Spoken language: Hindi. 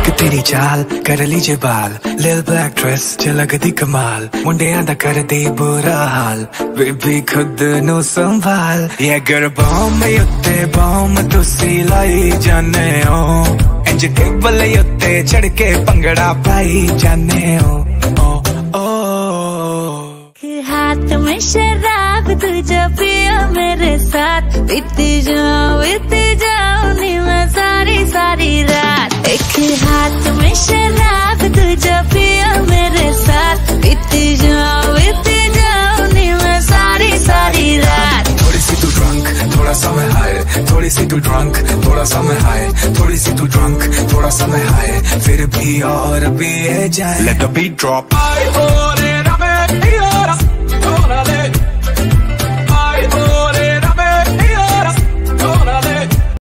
एक तेरी चाल कर लीजे बाल, लिल ब्लैक ड्रेस च लगदी कमाल, मुंडियां दा कर दी बुरा हाल, बेबी खुद नू संभाल। ये गर बॉम उत्ते बॉम तुसी लाई जाने हो, इंज टेबल उत्ते चढ़ के भंगड़ा पाई जाने हो। हाथ में शराब तुझे पियो मेरे साथ, पीती जाऊं नी मैं सारी सारी रात। एक हाथ में शराब तुझे पियो मेरे साथ, पीती जाऊं नी मैं सारी सारी रात। थोड़ी सी तू ड्रंक थोड़ा सा मैं हाय, थोड़ी सी तू ड्रंक थोड़ा सा मैं हाय, थोड़ी सी तू ड्रंक थोड़ा सा मैं हाय, फिर भी और भी जाए। Let the beat drop.